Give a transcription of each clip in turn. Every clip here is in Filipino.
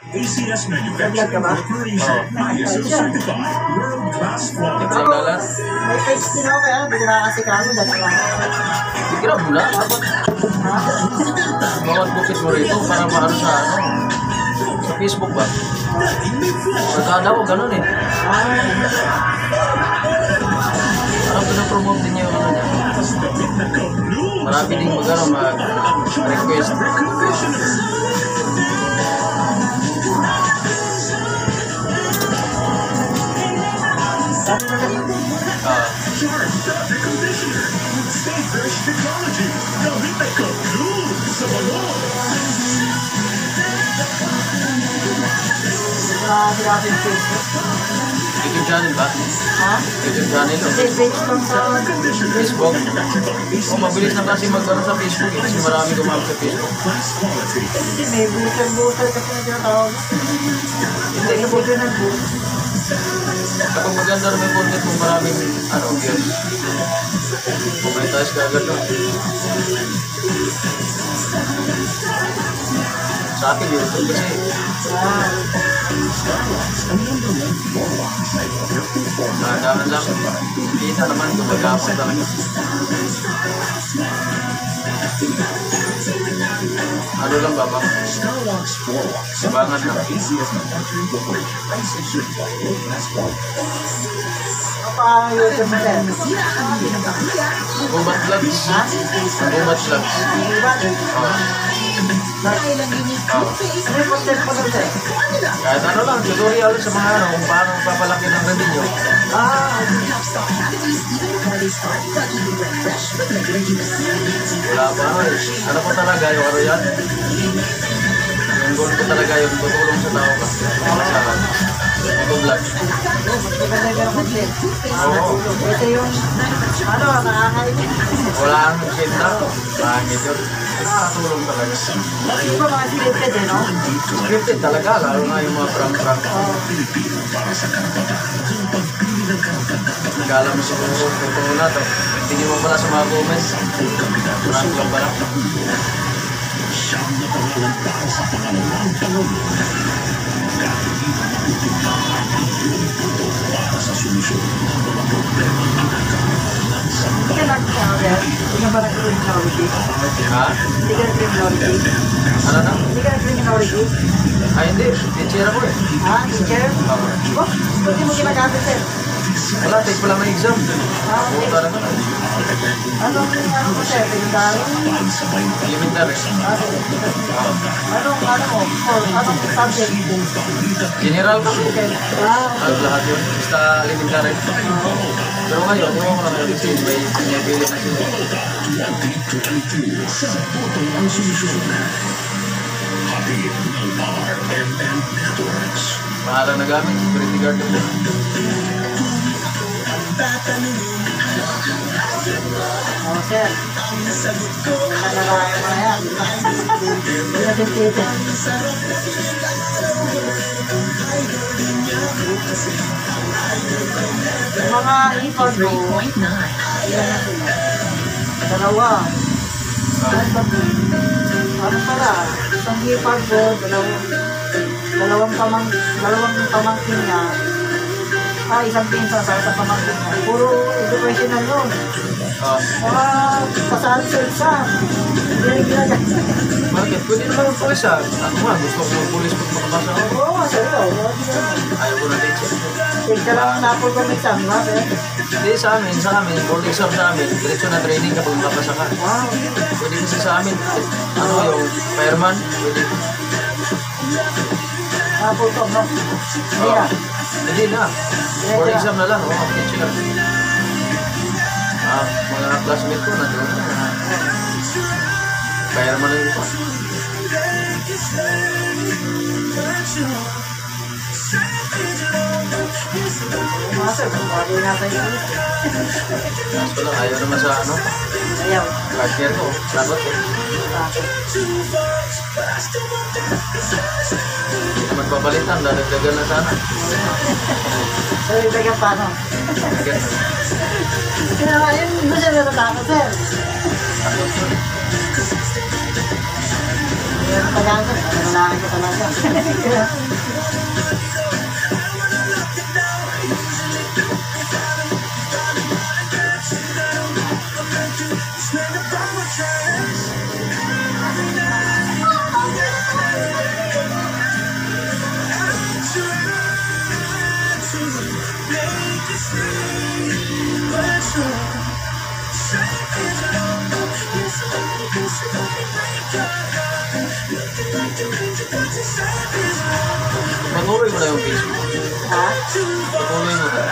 ACS manufacturing corporation ISO certified world-class quality. May page din ako kaya, hindi ko nakakasikaso dahil lang. Kira bulan, dapat bawat bukit mo rito para maano sa ano, sa Facebook ba? Nagkada ko ganun eh. Parang pinapromote din niya yung ano niya. Marami din mag-request. Charge the conditioner with Stay Fresh technology. Gawin ay ka-blue sa balon. Sinabi yung Facebook. YouTube channel ba? Ha? YouTube channel o? Hindi, page lang sa Facebook? O, mabilis na kasi magkaroon sa Facebook eh. Kasi marami gumamit sa Facebook. Hindi, may booster kasi na tinatawag. Hindi, yung booster ng booster. Kapag maganda rin may content mo maraming ano, views. Monetize ka agad no? Sa akin YouTube kasi dahan lang. Kita naman gumagapon talaga. Ano lang ba ba? Sabangan na. Paano yung YouTube na rin? Gumat vlogs. Gumat vlogs. Ano yung content mo doon sa'yo? Kahit ano lang, tutorial sa mga ano, kung paano papalaki ng revenue. Wala pa ano eh. Ano po talaga yung ano yan? Yung goal ko talaga yung tutulong sa tao ka. Sa vlog. Maganda yung content. Oo. Ito yung, ano, nakakainis. Wala ang shit na. Pangit yun. Nakakatulong talaga. Yung iba mga scripted eh, no? Scripted talaga, lalo na yung mga prank-prank. Nagkala mo siguro kung na to. Hindi mo pala sa mga comments. Prank lang pala. Siyang na pangalan para sa pangalawang pangulo. Para sa solusyon ng mga problema na nagkakaroon sa Hindi ka nag-criminology? Hindi ka ba nag-criminology? Ha? Hindi ka nag-criminology? Ano na? Hindi ka nag-criminology? Ay hindi, teacher ako eh. Ha? Teacher? Oh, hindi mo ginagamit sir. Wala, take pa lang ng exam. Puta naman. Ano mo sir? Pinagdari? Elementary. Anong subject? General kasi. Ah, Ang lahat yun. Basta elementary. Pero ngayon, yung ako naman kasi may pinipili na sila. 2022 sa botong ang solusyon. Hatid ng RMN Networks. Mahalang na gamit, security guard yun. oh sir. Nalalayo mo na yan. Hindi natin titin. Yung mga ipon mo, dalawa. Ano pala? Isang ipon ko, dalawang pamangkin niya. Isang pinsa sa isang pamangkin niya. Puro educational yun. Pasali sa exam. Hindi rin ginagay. Bakit? Pwede naman ang pulis ah. Ako nga, gusto ko mag-pulis pag makapasa ako. Oo, seryo. Ayaw ko na teacher. Tigka lang napol ko ng exam, di ba? Hindi sa amin, board exam sa amin, diretso na training kapag makapasa ka. Wow. Pwede kasi sa amin, ano yung fireman, pwede. Napol ko, no? Hindi na. Hindi na. Board exam na lang, teacher. Mga classmate ko, nandun na. Fireman lang ito. Mga sir, bagay na tayo. Kaso lang, ayaw naman sa ano, Ayaw. cashier ko, sagot eh. Hindi naman papalitan, dadagdagan na sana. So, ibigay paano? Dagdagan na. Kaya nga, yun, hindi siya natatakot, sir. Takot ko. Meron pa yan, lalaki ko talaga. Patuloy mo na yung Facebook. Ha? Patuloy mo na.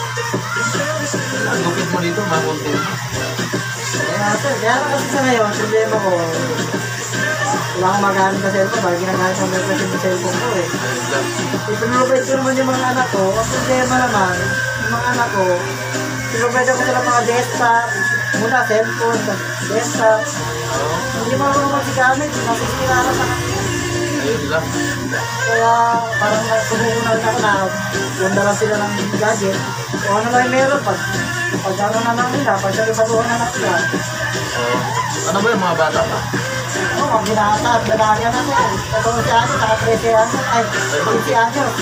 Ang lupit mo dito, mga content. Kaya kasi sa ngayon, problema ko, wala akong magamit na cellphone, dahil ginagamit ang kasi yung cellphone ko eh. Ayun lang. Ipinulubay ko naman yung mga anak ko, ang problema naman, yung mga anak ko, pinulubay ko sila mga desktop, muna cellphone, desktop, Oo. hindi mo ako magsigamit, nasisira na sa Ayun lang. kaya parang sumukunan ako na ganda lang sila ng gadget, o ano lang yung meron, pag ano na lang nila, pag sabi patuhan na lang sila. Oo. Ano ba yung mga bata pa? Oo, ang binata at lalaki na siya. Katulad si Ano, saka 13 anos. Ay, 15 anos.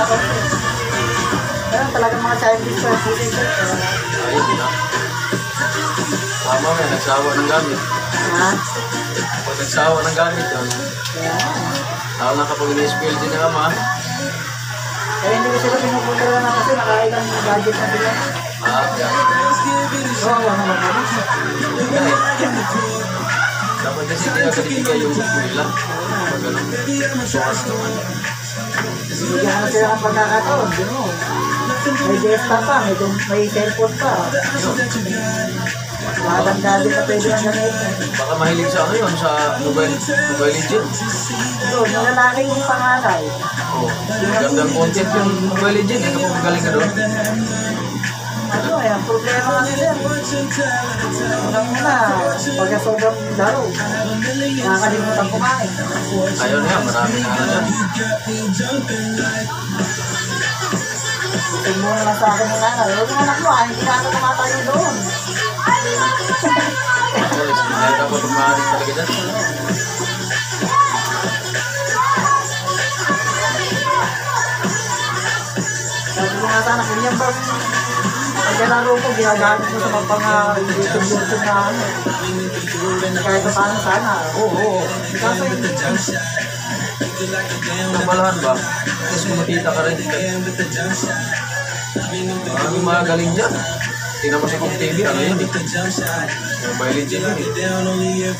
Pero talagang mga childish pa. Ayun lang. Tama nga, nagsawa ng gamit. Ha? Pag nagsawa ng gamit yun, Kaya, lalo na kapag ini-spill din ng ama, kaya hindi ko sila pinupunta na kasi nakailang gadget na sila. yan. Oo, ano naman naman. Yun nga eh. Dapat kasi hindi agad ibigay yung gusto nila. Pag ano, sokas naman. Bigyan ko na sila ng pagkakataon. Di mo. May desktop pa, may cellphone pa. Yun. Mahabang gadget na pwede nang gamitin. Baka mahilig sa ano yun, sa Mobile Legends. Doon, yung lalaki yung panganay. Oo. Gandang content yung Mobile Legends. Eh, kapag magaling ka doon. Ano eh, ang problema kasi sir. Unang-una, pagka sobrang laro, nakakalimutan kumain. Ayun nga, marami na ano yan. Tingnan mo na lang sa akin ng nanay. Huwag mo anak mo, hindi ka na kumatayo doon. Ay, dapat umaharing talaga dyan. Sabi ko nga sana, kung yan ba, pagkalaro ko, ginagamit ko sa YouTube na ano. Kahit pa paano sana. Oo. Kaso hindi. Nabalahan ba? Tapos kumakita ka rin. Maraming mga galing dyan. Tingnan mo sa Kung TV, ano yun eh. Mobile Legends yun eh.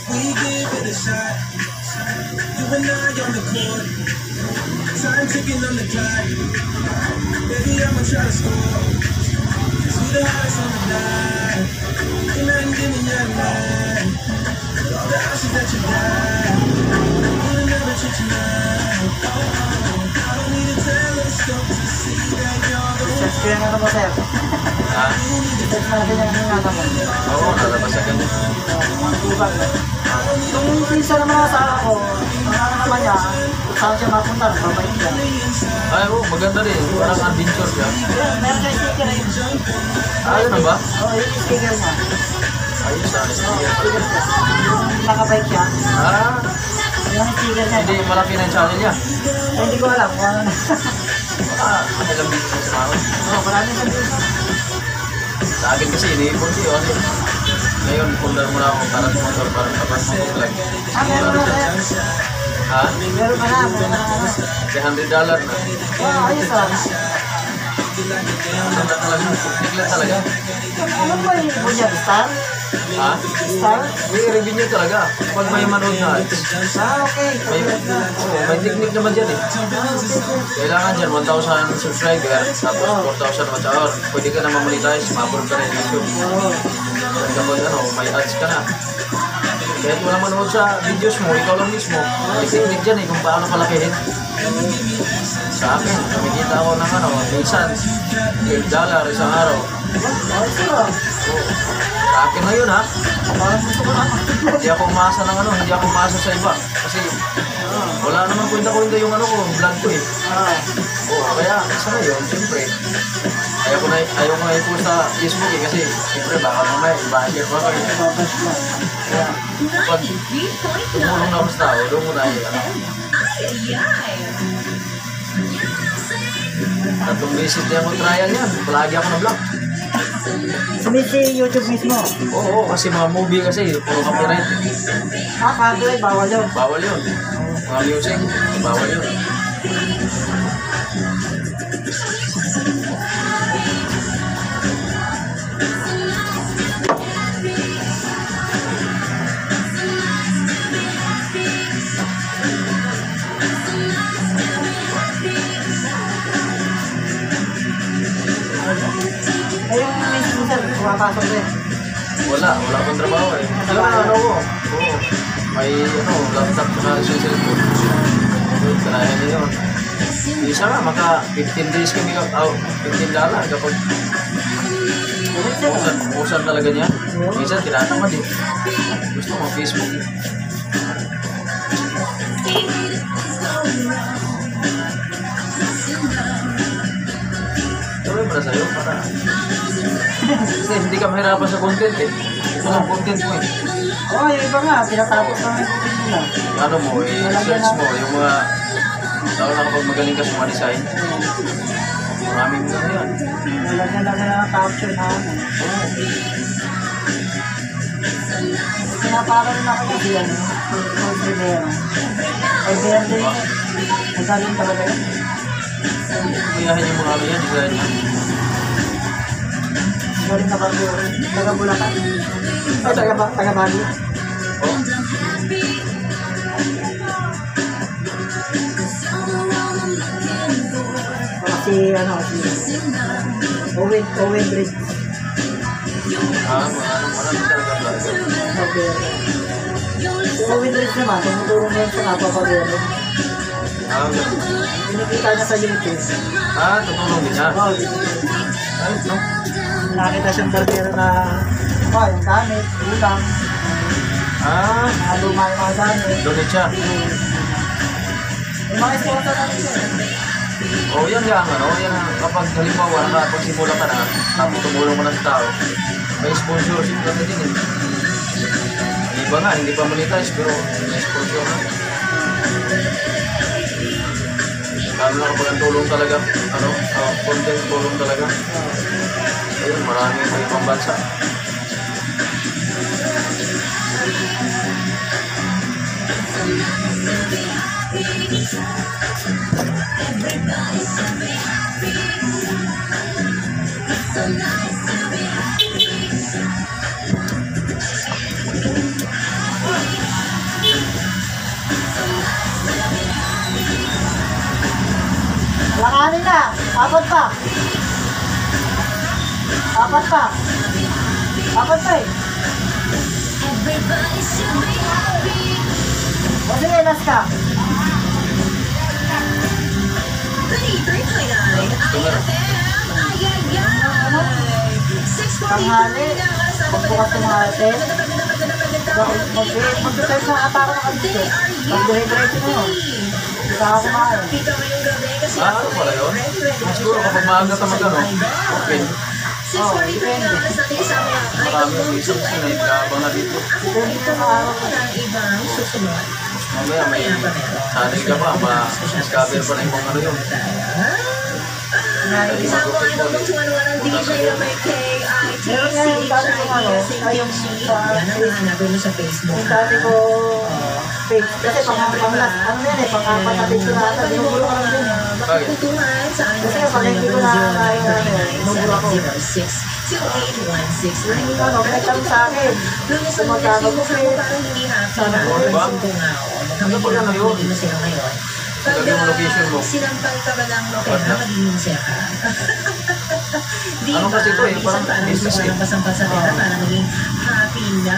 Time ticking on the clock. Baby, I'ma try to score. See the highs on the night. You're not giving your mind. All the options that you got. Would've never treat you right. I don't need a telescope to see that you're the one. Search ko yung ano mo sir. Ha? Search natin yung ingatan mo. Oo, nalabas agad. Mga tubag. Yung pinsa ng mga asawa ko, ang ano naman niya, kung saan siya mapunta, babalik siya. Ay, oo, maganda rin. Parang adventure siya. Meron siya sticker eh. Ayun na ba? Oo, yung sticker niya. Ayos na, sticker. Sticker siya. Yung nakabike siya, Ah, yung sticker niya. hindi malaki na yung channel niya. Ay, hindi ko alam kung ano na. Ah, matagal din sa sumahod. Oo, maraming sabihin siya. Sa akin kasi, iniipon ko yun. Ngayon, pundar mo na ako para sa motor, para sa pag-vlog. Ah, meron na sir. Ha? Meron ka na, meron na. $100 na. Oo, ayos ah. Ano na talaga? Puknik lang talaga. Ano ba yung bunyag? Star? Ha? Star? May review talaga. Pag may manood na ads. Ah, okay. May, may technique naman dyan eh. Kailangan dyan 1,000 subscriber, tapos 4,000 watch hour. Pwede ka na mamonetize, ma-upload ka na yung YouTube. Oo. Kapag ano, may ads ka na. Kahit wala manood sa videos mo, ikaw lang mismo. May technique dyan eh, kung paano palakihin. Sa akin, kumikita ako ng ano, minsan, $12 isang araw. Ayos ah. Sa akin na yun ha. Parang gusto ko na. Hindi ako umasa ng ano, hindi ako umasa sa iba. Kasi Wala naman kwenta-kwenta yung ano ko, vlog ko eh. Kaya isa na yun, siyempre. Ayaw ko na i-post sa Facebook eh, kasi siyempre baka mamaya, i-budget ko ako eh. Kaya, pag tumulong na ako sa tao, doon mo na ano. Tatlong visit niya ako trial yan, palagi ako na-vlog. Sa YouTube mismo. Oo, kasi mga movie kasi, puro copyright. Copyright, bawal yun. Bawal yun. Mga music, bawal yun. Ayun, minsan, pumapasok din. Wala akong trabaho eh. Kaya ano ko, oo. May laptop na sa cellphone. Kanayan niya yun. Isa nga, maka 15 days kami, 15 dollar kapag usan talaga niya. Minsan, tinatamad eh. Gusto mo Facebook eh. Tuloy para sa'yo, para kasi hindi ka mahirapan sa content eh. Ito lang content mo eh. Yung iba nga, pinatapos na yung content nila. Ano mo, search mo yung mga tao na kapag magaling ka sa mga design. Maraming mga yan. Nalagyan lang na caption na ano. Pinapara rin ako kasi ano, yung primero. Ay, kaya din, magaling talaga yun. Kuyahin yung mga ano yan, design yan. Galing na bago, taga Bulacan. Ay, taga Baguio. Oh, Si Owen Bridge. marami talaga vlogger. Si Owen Bridge naman, tumutulong na yun sa napapagano. Ganun. Pinikita niya sa YouTube. Tutulong din siya. Ay, no? Nakita siyang barbero na, yung gamit, ulang, luma yung mga gamit. Donate siya. Yung mga sponsor namin siya. Yan kapag halimbawa nakapagsimula ka na, tapos tumulong mo na sa tao, may sponsorship ka na din eh. Ang iba nga, hindi pa monetize, pero may sponsor na. Lalo na kapag ang tulong talaga, content tulong talaga. Ayun, marami sa ibang bansa. Lakanin na! Apat pa eh! O sige, last ka! Tanghali, pagbukas ng mga atin, mag-decide na ataro na kami dito. Mag-diretso na yun. Hindi ka kumain. Ano pala yun? Siguro kapag maaga ka open. Depende. Marami yung isang sinay, kaabang na dito. Depende sa araw. Mamaya may channel ka pa, ma-discover pa na yung mga ano yun. Meron nga yung dati ko yung sa Facebook. Yung dati ko page. Kasi pang-last, pang-apat na page ko na ata, binubulo ko lang din eh. Bakit? Kasi pag hindi ko na binubulo ko. Nagtanong sa akin. Sumagkano ko sana ko. Diba? Ano pa yan na yun? Lagyan mo location mo. Sinampal ka ba lang pera, maging masaya ka? Ano kasi ito eh, parang business eh. Pasampal sa pera para maging happy na.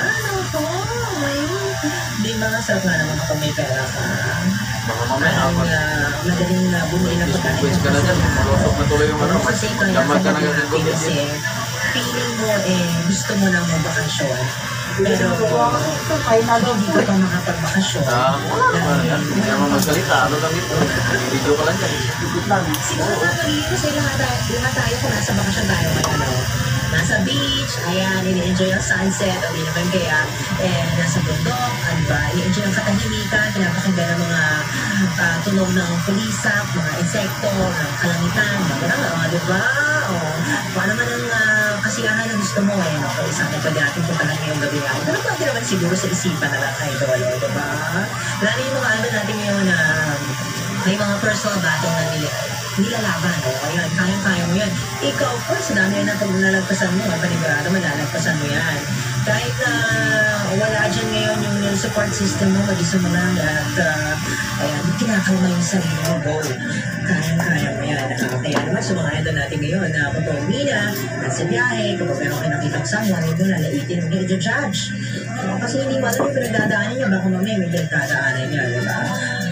Di ba nga sarap nga naman kung may pera ka? Baka mamaya, Madaling na bumili ng Facebook pagkain. page ka na dyan, malusok na tuloy yung ano. Kasi ito Damag ka na agad kasi feeling mo gusto mo lang magbakasyon. Pero, Kaya na hindi ka pa makapagbakasyon. Wala naman yan. Hindi naman magsalita. Ano lang dito? Video ka lang dyan. lang. Siguro magiging kasi lahat tayo kung nasa bakasyon tayo ngayon, ano? Nasa beach, ayan, ini-enjoy ang sunset, o di naman kaya, nasa bundok, ano ba, i-enjoy ang katahimikan, pinapakinggan ng mga tunog ng pulisap, mga insekto, ng kalangitan, mga di ba? O, kung ano man ang kasiyahan na gusto mo, no? Kung isang pwede natin puntahan ngayong gabi ako. Pero pwede naman siguro sa isipan na lang kayo, di ba? Lalo yung mga ano natin ngayon na may mga personal battle na nilalaban, o ayun, kaya mo yan. Ikaw, of course, dami yan na pag nalagpasan mo, panigurado, malalagpasan mo yan. Kahit na wala dyan ngayon yung support system mo, mag-isa mo lang at ayan, kinakalma yung sarili mo, go. Kaya mo yan. Kaya naman, sa mga idol natin ngayon na patuloy na, nasa biyahe, kapag meron kayo nakitang someone, hindi mo lalaitin, hindi nyo judge. Kasi hindi mo alam yung pinagdadaanan niya, baka mamaya may pinagdadaanan niya, di ba?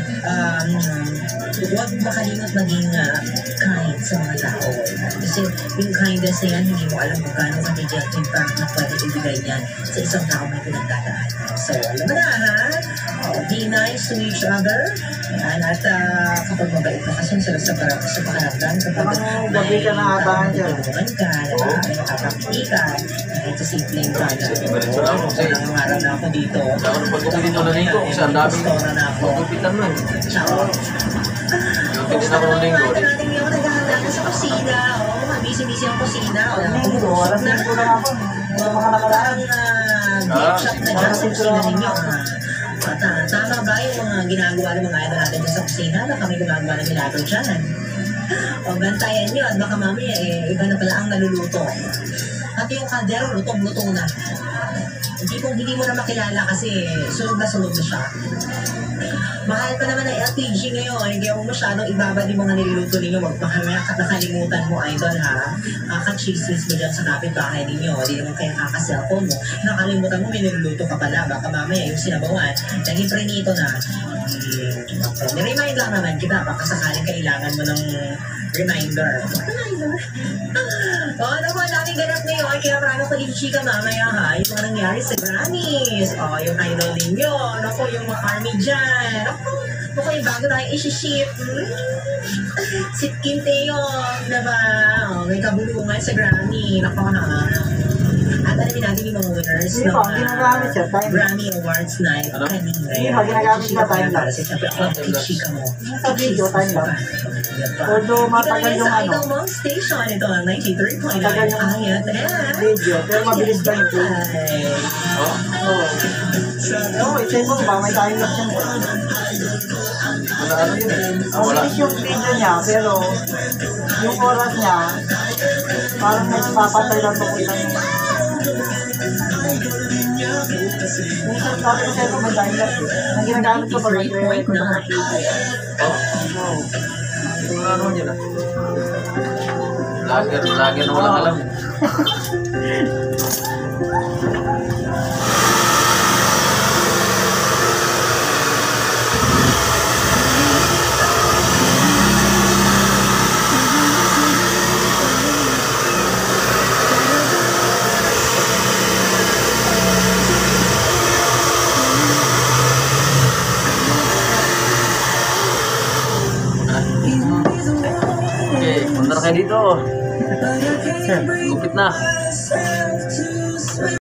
Huwag makalimot maging kind sa mga tao. Kasi yung kindness na yan, hindi mo alam kung gaano ka-medial impact na pwede ibigay yan sa isang tao may pinagdadaan. So, alam mo na, ha? Be nice to each other. Yan, at kapag mabait ka kasi sa pakaramdam, kapag Gabi ka na abangan dyan. tulungan ka, may makakapiti ka, kahit sa simpleng ka. Diretso lang, kasi Ang araw na ako dito. Kaya ako pagkupitin ko na dito kasi ang daming Gusto na ako. pagkupitan mo eh. Ciao. Pagkupitin ako ng linggo. Ito natin yung naghahanda na sa kusina. Oo, busy-busy ang kusina. O, Linggo, alas 5 lang ako. Wala mga nakaraan. Beef shop na dyan sa kusina ninyo. Tama ba yung mga ginagawa ng mga idol natin dyan sa kusina na kami gumagawa ng milagro dyan? O, bantayan nyo at baka mamaya iba na pala ang naluluto. At yung kaldero, lutong-luto na. Hindi mo na makilala kasi sunod na siya. Mahal pa naman ang LPG ngayon. Hindi ako masyadong ibabad yung mga niluluto ninyo. Magpakamaya at nakalimutan mo, idol, ha? Kakachismis mo dyan sa kapitbahay ninyo. Hindi naman kaya kaka-cellphone mo. Nakalimutan mo, may niluluto ka pala. Baka mamaya yung sinabawan, naging prenito na. Ni-remind lang naman kita. Baka sakaling kailangan mo ng reminder. Ano po, daming ganap ngayon. Kaya marami ko din chika mamaya, ha? Yung mga nangyari sa Grammys. Yung idol ninyo. Naku, yung mga army dyan. Naku, yung bago tayo isi-ship. Sitkin Teo, diba? May kabulungan sa Grammy. Naku, at alamin natin yung mga winners Hindi pa, ginagamit siya, time. Grammy Awards night Ano? kanina. Hindi pa, ginagamit siya, time Para lapse. sa siyempre, chika mo. Sa video, time lang. Although matagal yung ano, Idol Mom Station. Ito ang 93.9. Matagal yung Ayat video, pero mabilis lang yung play. Oh, Oo. Oo, isay mo ba, may time lapse yan. wala ano yun eh. Wala. Mabilis yung video niya, pero yung oras niya, parang nagpapatay lang papunta niya. Minsan sabi ko sa'yo, may time lapse. Ang ginagamit ko pag nag-record ko sa TV. Oh, Oo. wala naman yun ah. Lager na walang alam. Okay, punta na kayo dito. Lupit na.